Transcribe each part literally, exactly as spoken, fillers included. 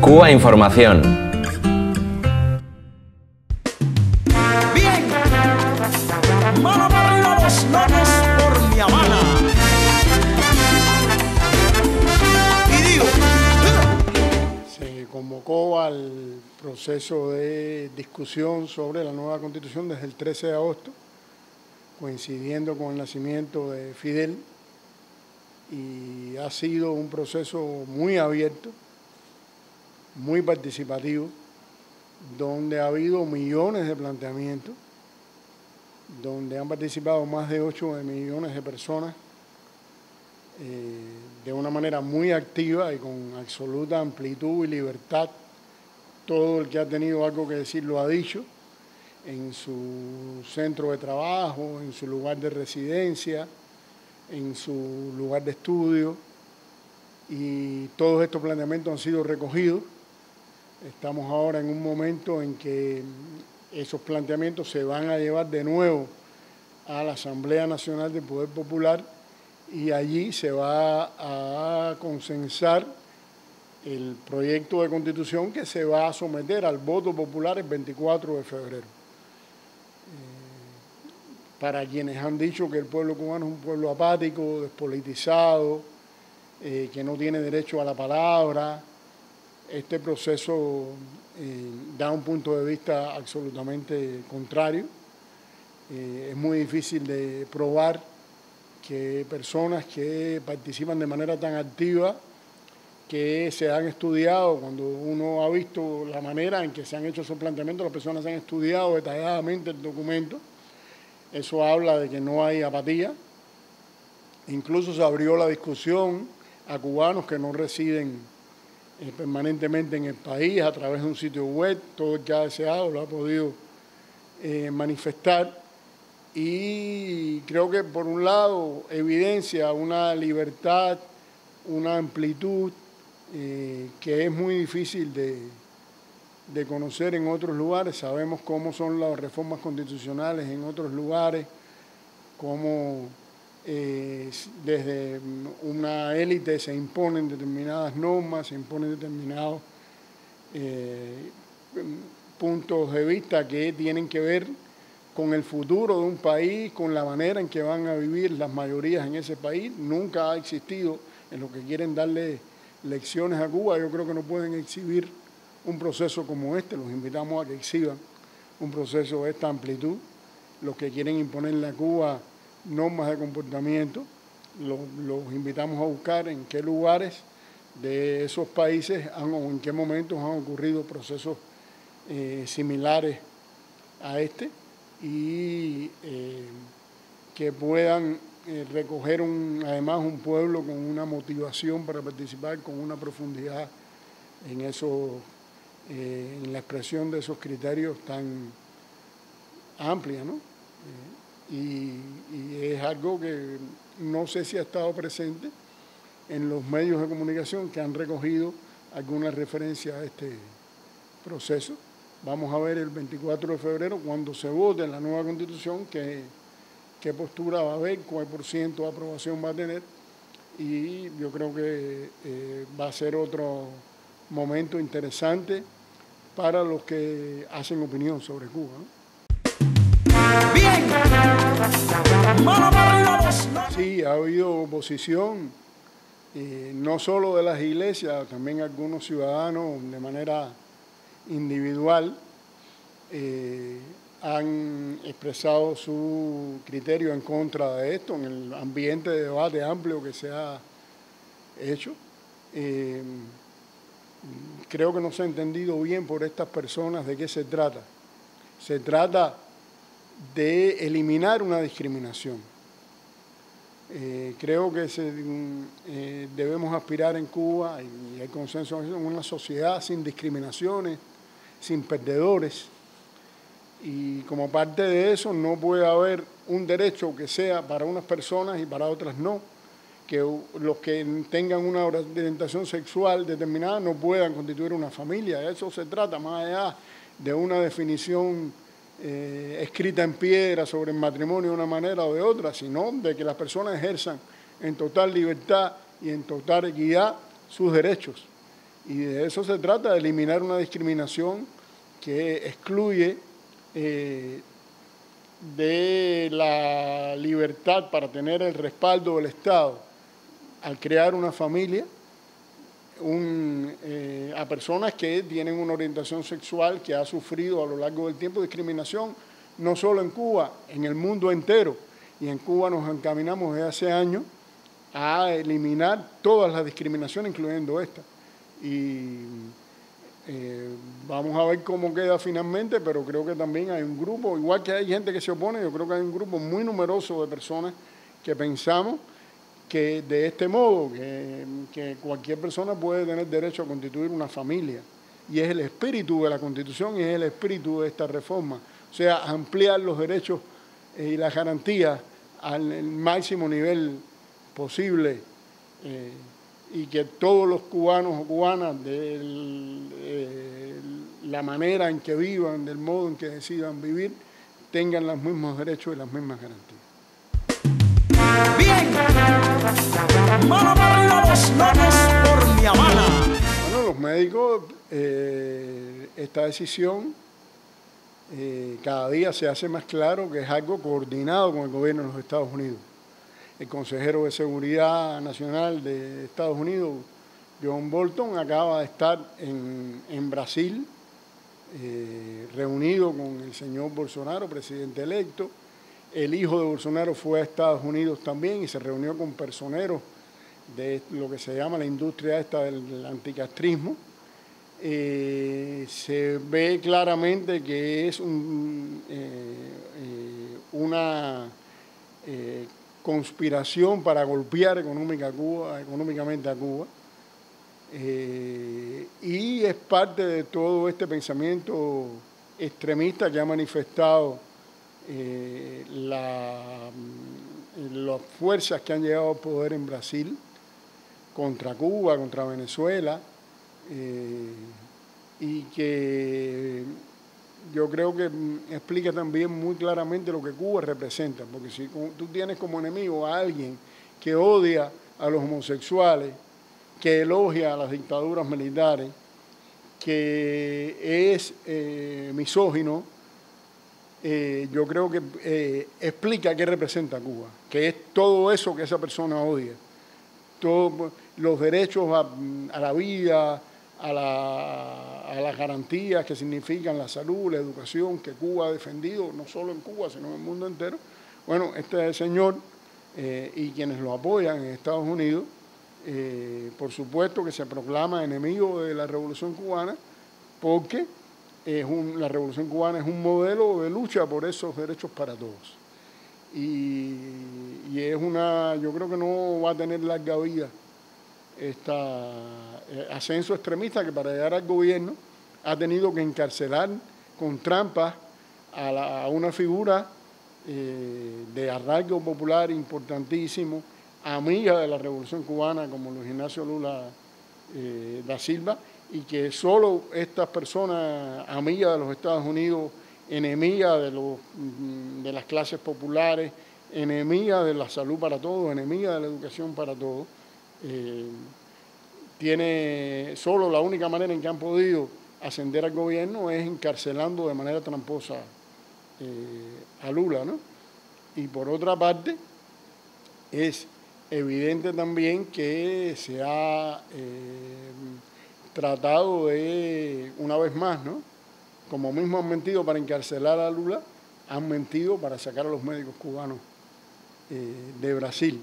Cuba Información. Bien, mano para arriba los locos por Mi Habana. Y digo, se convocó al proceso de discusión sobre la nueva Constitución desde el trece de agosto, coincidiendo con el nacimiento de Fidel, y ha sido un proceso muy abierto, muy participativo, donde ha habido millones de planteamientos, donde han participado más de ocho millones de personas eh, de una manera muy activa y con absoluta amplitud y libertad. Todo el que ha tenido algo que decir lo ha dicho, en su centro de trabajo, en su lugar de residencia, en su lugar de estudio, y todos estos planteamientos han sido recogidos. Estamos ahora en un momento en que esos planteamientos se van a llevar de nuevo a la Asamblea Nacional del Poder Popular y allí se va a consensar el proyecto de Constitución que se va a someter al voto popular el veinticuatro de febrero. Eh, para quienes han dicho que el pueblo cubano es un pueblo apático, despolitizado, eh, que no tiene derecho a la palabra, este proceso eh, da un punto de vista absolutamente contrario. Eh, es muy difícil de probar que personas que participan de manera tan activa, que se han estudiado, cuando uno ha visto la manera en que se han hecho esos planteamientos, las personas han estudiado detalladamente el documento, eso habla de que no hay apatía. Incluso se abrió la discusión a cubanos que no residen Eh, permanentemente en el país a través de un sitio web. Todo el que ha deseado lo ha podido eh, manifestar, y creo que por un lado evidencia una libertad, una amplitud eh, que es muy difícil de, de conocer en otros lugares. Sabemos cómo son las reformas constitucionales en otros lugares, cómo Eh, desde una élite se imponen determinadas normas, se imponen determinados eh, puntos de vista que tienen que ver con el futuro de un país, con la manera en que van a vivir las mayorías en ese país. Nunca ha existido, en lo que quieren darle lecciones a Cuba, yo creo que no pueden exhibir un proceso como este. Los invitamos a que exhiban un proceso de esta amplitud. Los que quieren imponerle a Cuba normas de comportamiento, los, los invitamos a buscar en qué lugares de esos países han, o en qué momentos han ocurrido procesos eh, similares a este, y eh, que puedan eh, recoger un, además un pueblo con una motivación para participar, con una profundidad en, eso, eh, en la expresión de esos criterios tan amplia, ¿no? Eh, Y, y es algo que no sé si ha estado presente en los medios de comunicación que han recogido alguna referencia a este proceso. Vamos a ver el veinticuatro de febrero, cuando se vote en la nueva Constitución, qué, qué postura va a haber, cuál por ciento de aprobación va a tener, y yo creo que eh, va a ser otro momento interesante para los que hacen opinión sobre Cuba, ¿no? bien, mano para arriba los locos. Sí, ha habido oposición, eh, no solo de las iglesias, también algunos ciudadanos de manera individual eh, han expresado su criterio en contra de esto, en el ambiente de debate amplio que se ha hecho. Eh, creo que no se ha entendido bien por estas personas de qué se trata. Se trata de eliminar una discriminación. Eh, creo que se, eh, debemos aspirar en Cuba, y hay consenso en una sociedad sin discriminaciones, sin perdedores, y como parte de eso no puede haber un derecho que sea para unas personas y para otras no, que los que tengan una orientación sexual determinada no puedan constituir una familia. De eso se trata, más allá de una definición Eh, escrita en piedra sobre el matrimonio de una manera o de otra, sino de que las personas ejerzan en total libertad y en total equidad sus derechos. Y de eso se trata, de eliminar una discriminación que excluye eh, de la libertad para tener el respaldo del Estado al crear una familia un, eh, a personas que tienen una orientación sexual que ha sufrido a lo largo del tiempo discriminación, no solo en Cuba, en el mundo entero. Y en Cuba nos encaminamos desde hace años a eliminar todas las discriminaciones, incluyendo esta. Y eh, vamos a ver cómo queda finalmente, pero creo que también hay un grupo, igual que hay gente que se opone, yo creo que hay un grupo muy numeroso de personas que pensamos que de este modo, que, que cualquier persona puede tener derecho a constituir una familia. Y es el espíritu de la Constitución y es el espíritu de esta reforma. O sea, ampliar los derechos y las garantías al máximo nivel posible eh, y que todos los cubanos o cubanas, de eh, la manera en que vivan, del modo en que decidan vivir, tengan los mismos derechos y las mismas garantías. Bien, mano para arriba los nones por Mi Habana. Bueno, los médicos, eh, esta decisión eh, cada día se hace más claro que es algo coordinado con el gobierno de los Estados Unidos. El consejero de Seguridad Nacional de Estados Unidos, John Bolton, acaba de estar en, en Brasil, eh, reunido con el señor Bolsonaro, presidente electo. El hijo de Bolsonaro fue a Estados Unidos también y se reunió con personeros de lo que se llama la industria esta del anticastrismo. Eh, se ve claramente que es un, eh, eh, una eh, conspiración para golpear económica a Cuba, económicamente a Cuba. Eh, y es parte de todo este pensamiento extremista que ha manifestado Eh, la, las fuerzas que han llegado al poder en Brasil contra Cuba, contra Venezuela, eh, y que yo creo que explica también muy claramente lo que Cuba representa, porque si tú tienes como enemigo a alguien que odia a los homosexuales, que elogia a las dictaduras militares, que es eh, misógino, Eh, yo creo que eh, explica qué representa Cuba, que es todo eso que esa persona odia, todos los derechos a, a la vida, a, la, a las garantías que significan la salud, la educación, que Cuba ha defendido, no solo en Cuba, sino en el mundo entero. Bueno, este señor eh, y quienes lo apoyan en Estados Unidos, eh, por supuesto que se proclama enemigo de la Revolución Cubana, porque Es un, la Revolución Cubana es un modelo de lucha por esos derechos para todos. Y, y es una, yo creo que no va a tener larga vida este eh, ascenso extremista que para llegar al gobierno ha tenido que encarcelar con trampas a, la, a una figura eh, de arraigo popular importantísimo, amiga de la Revolución Cubana como Luis Ignacio Lula eh, da Silva, y que solo estas personas, amigas de los Estados Unidos, enemigas de, los, de las clases populares, enemigas de la salud para todos, enemigas de la educación para todos, eh, tiene solo la única manera en que han podido ascender al gobierno es encarcelando de manera tramposa eh, a Lula, ¿no? Y por otra parte, es evidente también que se ha eh, tratado de, una vez más, ¿no? Como mismo han mentido para encarcelar a Lula, han mentido para sacar a los médicos cubanos eh, de Brasil.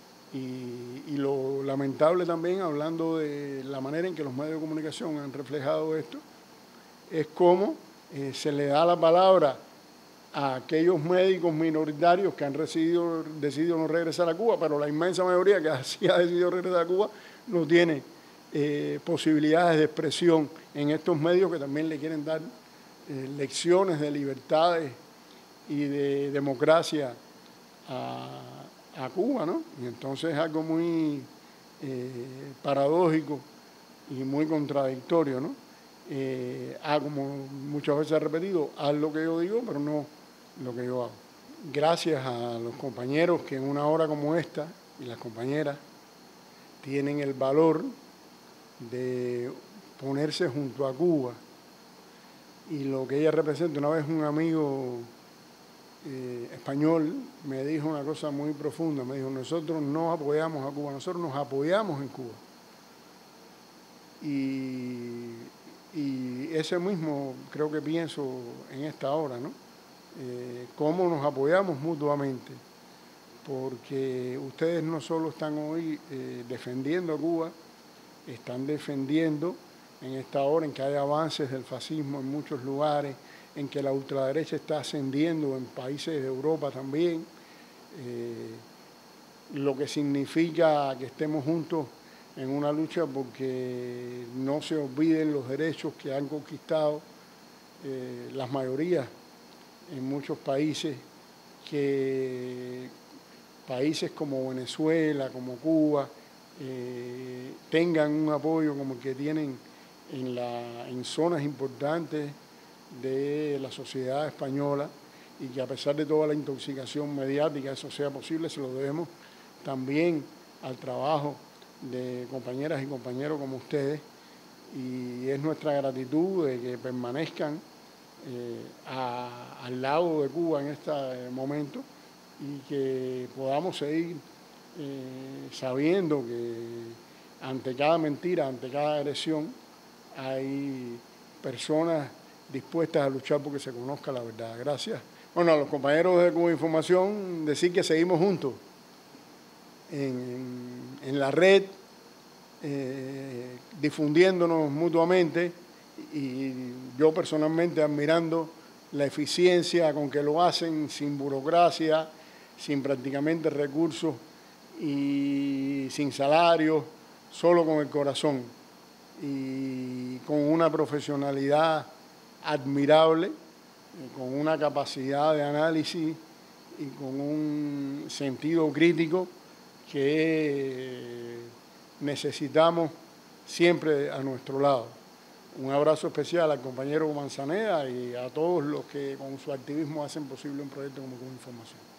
Y, y lo lamentable también, hablando de la manera en que los medios de comunicación han reflejado esto, es cómo eh, se le da la palabra a aquellos médicos minoritarios que han decidido, decidido no regresar a Cuba, pero la inmensa mayoría que así ha decidido regresar a Cuba no tiene eh, posibilidades de expresión en estos medios que también le quieren dar eh, lecciones de libertades y de democracia a, a Cuba, ¿no? Y entonces es algo muy eh, paradójico y muy contradictorio, ¿no? Eh, ah, como muchas veces he repetido, haz lo que yo digo, pero no lo que yo hago. Gracias a los compañeros que en una hora como esta, y las compañeras, tienen el valor de ponerse junto a Cuba y lo que ella representa. Una vez un amigo eh, español me dijo una cosa muy profunda, me dijo, nosotros no apoyamos a Cuba, nosotros nos apoyamos en Cuba. Y, y ese mismo creo que pienso en esta hora, ¿no? Eh, cómo nos apoyamos mutuamente, porque ustedes no solo están hoy eh, defendiendo a Cuba, están defendiendo en esta hora en que hay avances del fascismo en muchos lugares, en que la ultraderecha está ascendiendo en países de Europa también, eh, lo que significa que estemos juntos en una lucha porque no se olviden los derechos que han conquistado eh, las mayorías en muchos países, que países como Venezuela, como Cuba, eh, tengan un apoyo como el que tienen en, la, en zonas importantes de la sociedad española, y que a pesar de toda la intoxicación mediática eso sea posible, se lo debemos también al trabajo de compañeras y compañeros como ustedes, y es nuestra gratitud de que permanezcan eh, a, al lado de Cuba en este momento y que podamos seguir eh, sabiendo que ante cada mentira, ante cada agresión, hay personas dispuestas a luchar porque se conozca la verdad. Gracias. Bueno, a los compañeros de Cuba Información, decir que seguimos juntos en, en la red, eh, difundiéndonos mutuamente, y yo personalmente admirando la eficiencia con que lo hacen, sin burocracia, sin prácticamente recursos y sin salario, solo con el corazón y con una profesionalidad admirable, con una capacidad de análisis y con un sentido crítico que necesitamos siempre a nuestro lado. Un abrazo especial al compañero Manzaneda y a todos los que con su activismo hacen posible un proyecto como Cuba Información.